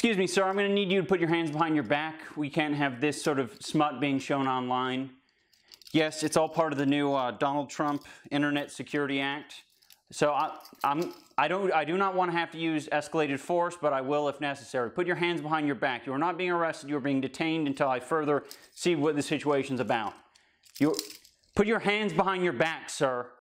Excuse me, sir, I'm going to need you to put your hands behind your back. We can't have this sort of smut being shown online. Yes, it's all part of the new Donald Trump Internet Security Act. So I do not want to have to use escalated force, but I will if necessary. Put your hands behind your back. You are not being arrested. You are being detained until I further see what the situation's about. Put your hands behind your back, sir.